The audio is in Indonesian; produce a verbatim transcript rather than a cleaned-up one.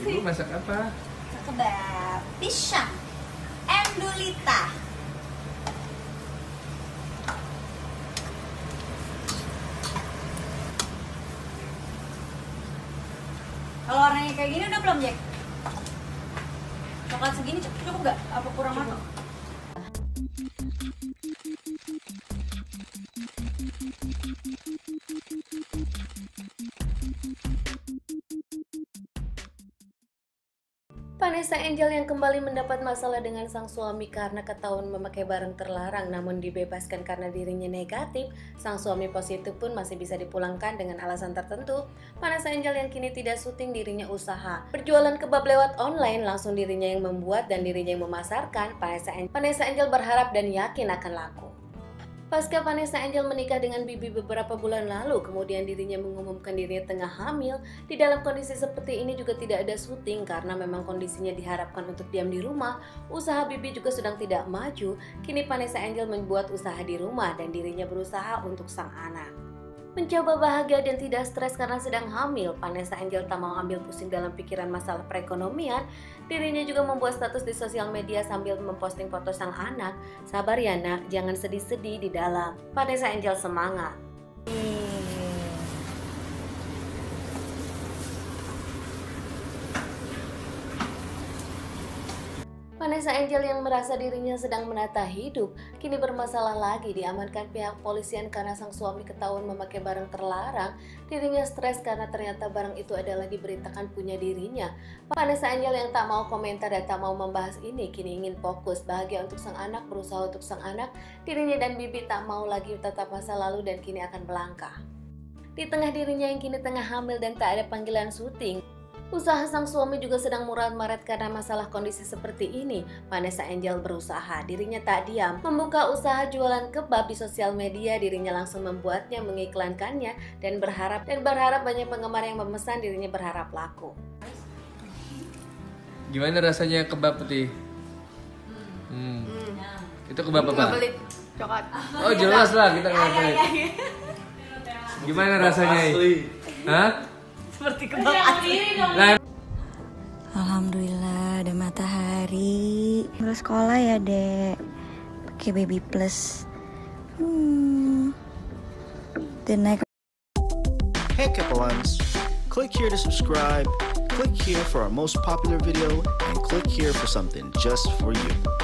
Ibu masak apa? Kebab pisang Endulita. Kalau warnanya kayak gini udah belum, Jack? Coklat segini cukup cukup nggak? Apa kurang matang? Vanessa Angel yang kembali mendapat masalah dengan sang suami karena ketahuan memakai barang terlarang namun dibebaskan karena dirinya negatif. Sang suami positif pun masih bisa dipulangkan dengan alasan tertentu. Vanessa Angel yang kini tidak syuting, dirinya usaha berjualan kebab lewat online, langsung dirinya yang membuat dan dirinya yang memasarkan. Vanessa Angel, Vanessa Angel berharap dan yakin akan laku. Pasca Vanessa Angel menikah dengan Bibi beberapa bulan lalu, kemudian dirinya mengumumkan dirinya tengah hamil. Di dalam kondisi seperti ini juga tidak ada syuting karena memang kondisinya diharapkan untuk diam di rumah. Usaha Bibi juga sedang tidak maju. Kini Vanessa Angel membuat usaha di rumah dan dirinya berusaha untuk sang anak. Mencoba bahagia dan tidak stres karena sedang hamil, Vanessa Angel tak mau ambil pusing dalam pikiran masalah perekonomian. Dirinya juga membuat status di sosial media sambil memposting foto sang anak. Sabar ya nak, jangan sedih-sedih di dalam. Vanessa Angel semangat. Vanessa Angel yang merasa dirinya sedang menata hidup, kini bermasalah lagi, diamankan pihak polisian karena sang suami ketahuan memakai barang terlarang. Dirinya stres karena ternyata barang itu adalah diberitakan punya dirinya. Vanessa Angel yang tak mau komentar dan tak mau membahas ini, kini ingin fokus bahagia untuk sang anak, berusaha untuk sang anak. Dirinya dan Bibi tak mau lagi tetap masa lalu dan kini akan melangkah. Di tengah dirinya yang kini tengah hamil dan tak ada panggilan syuting, usaha sang suami juga sedang murat-marat karena masalah kondisi seperti ini. Vanessa Angel berusaha, dirinya tak diam, membuka usaha jualan kebab di sosial media. Dirinya langsung membuatnya, mengiklankannya, dan berharap dan berharap banyak penggemar yang memesan. Dirinya berharap laku. Gimana rasanya kebab putih? Hmm. Hmm. Itu kebab apa? Coklat. Oh jelas lah kita ngeliat. Gimana rasanya? Hah? Seperti kebab asli. Alhamdulillah ada matahari. Terus sekolah ya dek, pakai baby plus. Hmm. Dan naik. Hey Kepalans, click here to subscribe, click here for our most popular video, and click here for something just for you.